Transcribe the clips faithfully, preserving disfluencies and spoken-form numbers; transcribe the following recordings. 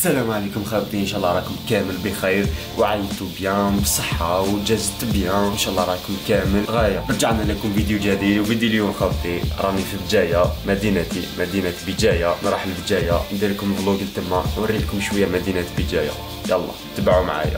السلام عليكم خاوتي، ان شاء الله راكم كامل بخير وعيتوا بيان بصحة وجازت بيان، ان شاء الله راكم كامل غاية. رجعنا لكم فيديو جديد، وفيديو اليوم خاوتي راني في بجاية، مدينتي مدينة بجاية. نروح لبجاية ندير لكم فلوق لتما، نوري لكم شوية مدينة بجاية. يلا تبعوا معايا.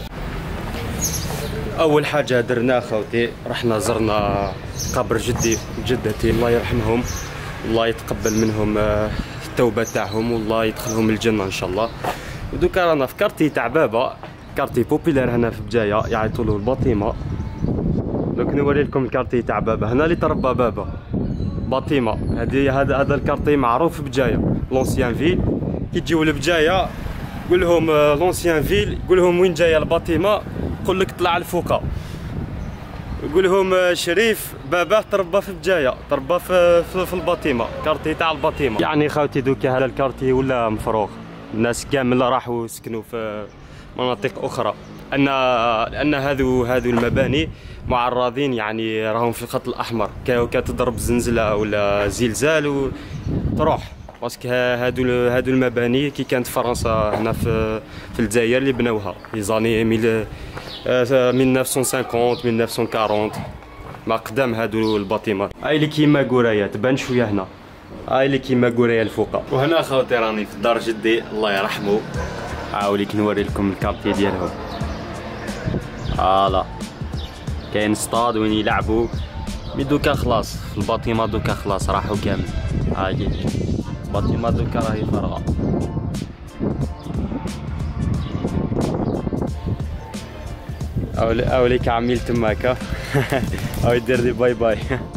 اول حاجة درنا خاوتي رحنا زرنا قبر جدي وجدتي الله يرحمهم، الله يتقبل منهم التوبة تاعهم والله يدخلهم الجنة ان شاء الله. ودوكا رانا في كارتي تاع بابا، كارتي بوبيلار هنا في بجاية يعيطوا له الباطيمة. دوك نوري لكم الكارتي تاع بابا، هنا اللي تربى بابا باطيمة. هذه هذا هذا الكارتي معروف في بجاية، لونسيان فيل. كي تجيو لبجاية قول لهم لونسيان فيل، قول لهم وين جاية الباطيمة، يقول لك طلع الفوقا. يقول لهم شريف باباه تربى في بجاية، تربى في في, في الباطيمة، كارتي تاع الباطيمة. يعني خاوتي دوكا هذا الكارتي ولا مفروغ، الناس كامل راحوا يسكنوا في مناطق اخرى، ان لان هذو هذو المباني معرضين، يعني راهم في الخط الاحمر، كتضرب زنزله ولا زلزال وتروح. باسكو هادو هادو المباني كي كانت فرنسا هنا في في الجزائر اللي بناوها في زاني ألف وتسعمائة وخمسين ألف وتسعمائة وأربعين، ما قدام هادو الباطيمات. هاي اللي كيما قرايه تبان شويه هنا، هاي اللي كيما قرايه الفوق. وهنا خوتي راني في دار جدي الله يرحمه، عاوليك نوري لكم الكارتي ديالهم. فوالا كاين ستاد وين يلعبوا، مي دوكا خلاص الباطيمه دوكا خلاص راحوا كامل. هاي الباطيمه دوكا راهي فارغه. أولي أوليك عميل تماكا أو يدير لي باي باي.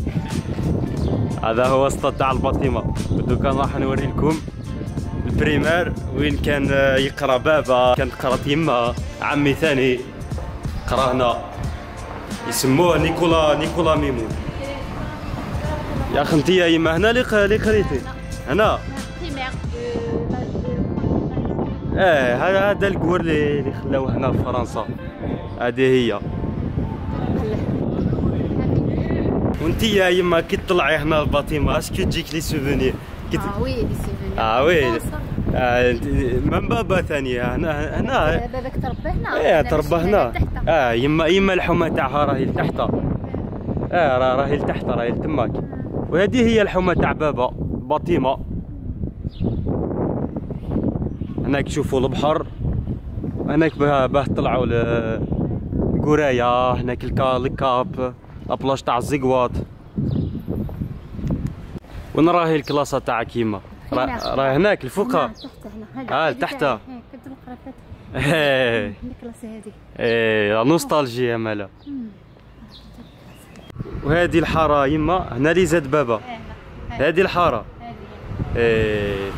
هذا هو السطاد تاع الباطيمة. دوكا راح نوري لكم البريمير وين كان يقرا بابا، كانت قرات يما، عمي ثاني قرا هنا، يسموه نيكولا نيكولا ميمون. يا اخي انت يا يما هنا اللي قريتي هنا؟ اه هذا هذا الكور اللي اللي خلاوه هنا في فرنسا، هذه هي. وانت يا يما كي تطلعي هنا الباطيمه اسكو تجيك لي سوفونير؟ اه وي لي سوفونير. اه وي آه من بابا ثانيه هنا هنا باباك تربى هنا؟ ايه تربى هنا. اه يما يما الحومه تاعها راهي لتحت، اه راهي لتحت راهي لتماك. وهذه هي الحومه تاع بابا باطيمه. هناك تشوفوا البحر، هناك باه باه طلعوا لقرايه، هناك الكاب لابلاج تاع الزقواط. وين راهي الكلاسه تاع كيما؟ راه هناك الفوقا. اه لتحت. اه ايه الكلاسه هذيك. ايه نوستالجيا مالا. وهذه الحاره يما هنا اللي زاد بابا، هذه الحاره. ايه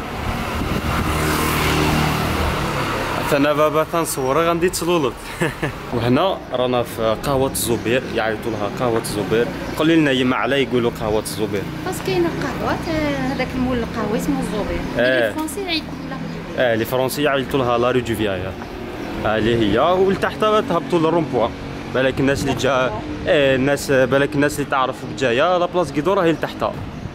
انا بابا تنصور غندي تسلولط. وهنا رانا في قهوة الزبير، يعيطوا لها قهوة الزبير. قولي لنا يما علاه يقولوا قهوة الزبير؟ بس كاين قهوات، هذاك المول القهوي اسمه الزبير، اه الفرنسي يعيطوا لها اه لي فرنسي يعيطوا لها لا ريو فيايا، هذه هي. ولتحت تهبطوا للرومبوا، بالك الناس اللي جا اه الناس بالك الناس اللي تعرف بجايه لا بلاص كيدو راهي لتحت.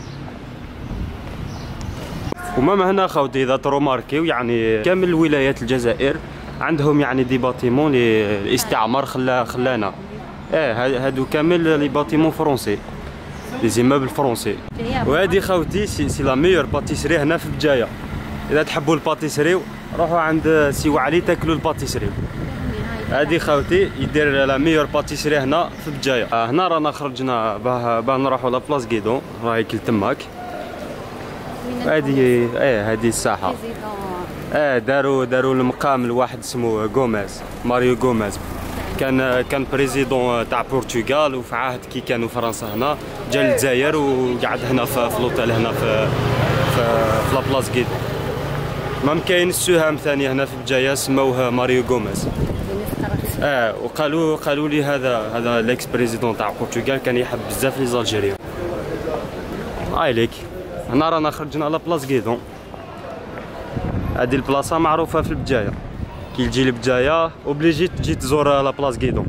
وماما هنا خاوتي اذا تروماركيو يعني كامل الولايات الجزائر عندهم يعني دي باتيمون لي الاستعمار خلا خلانا. اه هادو كامل لي باتيمون فرونسي، لي زيموبل فرونسي. وهادي خاوتي سي, سي لا ميور باتيسري هنا في بجايه. اذا تحبوا الباتيسري روحوا عند سي وعلي تاكلوا الباتيسري. هادي خاوتي يدير لا ميور باتيسري هنا في بجايه. آه هنا رانا خرجنا باه باه نروحوا لابلاص كيدون، راهي كل تماك. هذه ايه هذه الساحه. اه داروا داروا المقام لواحد اسمه غوميز، ماريو غوميز، كان كان بريزيدون تاع البرتغال، وفي عهد كي كانوا فرنسا هنا جا للجزائر وقعد هنا في لوطيل هنا في في في لابلاص كيد. مام كاين السهام ثاني هنا في بجايه سموه ماريو غوميز. اه وقالوا قالوا لي هذا هذا ليكس بريزيدون تاع البرتغال كان يحب بزاف لي زالجيريان. هاي ليك هنا رانا خرجنا على بلاص كيدون. هذه البلاصه معروفه في البجايه، كي تجي لبجايه اوبليجي تجي تزور لا بلاص كيدون.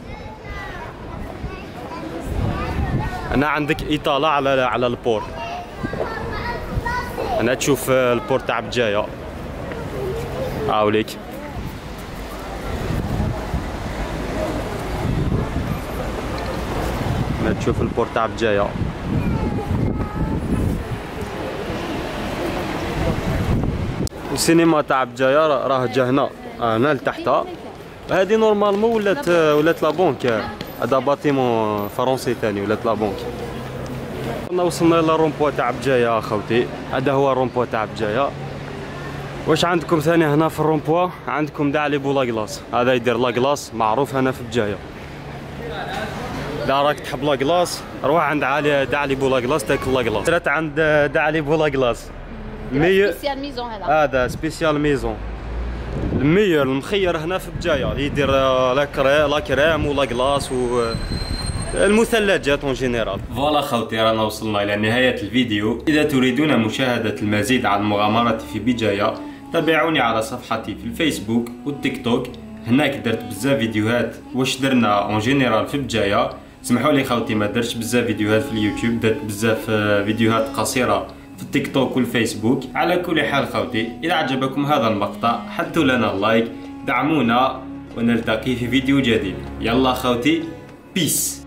هنا عندك اطاله على على البور، هنا تشوف البور تاع بجايه. عاوليك. ما تشوف البور تاع بجاية. السينما تاع بجاية راه جا هنا، هنا لتحتها. هادي نورمالمون ولات ولات لا بونك، هذا باتيمون فرونسي ثاني ولات لا بونك. كنا وصلنا للرومبوا تاع بجاية اخوتي، هذا هو الرومبوا تاع بجاية. واش عندكم ثاني هنا في الرومبوا؟ عندكم داعلي بولاكلاص، هذا يدير لاكلاص معروف هنا في بجاية. إذا راك تحب لاكلاص روح عند علي داعلي بولاكلاص تاكل لاكلاص. رات عند داعلي بولاكلاص مي سبيسيال ميزون هذا. هذا سبيسيال ميزون. المير المخير هنا في بجاية، يدير لا كريم ولا كلاص و المثلجات اون جينيرال. فوالا خوتي رانا وصلنا الى نهاية الفيديو. اذا تريدون مشاهدة المزيد عن مغامرات في بجاية تابعوني على صفحتي في الفيسبوك والتيك توك، هناك درت بزاف فيديوهات واش درنا اون جينيرال في بجاية. سمحوا لي خوتي ما درتش بزاف فيديوهات في اليوتيوب، درت بزاف فيديوهات قصيرة في التيك توك والفيسبوك. على كل حال خوتي إذا عجبكم هذا المقطع حطوا لنا اللايك، دعمونا ونلتقي في فيديو جديد. يلا خوتي، بيس.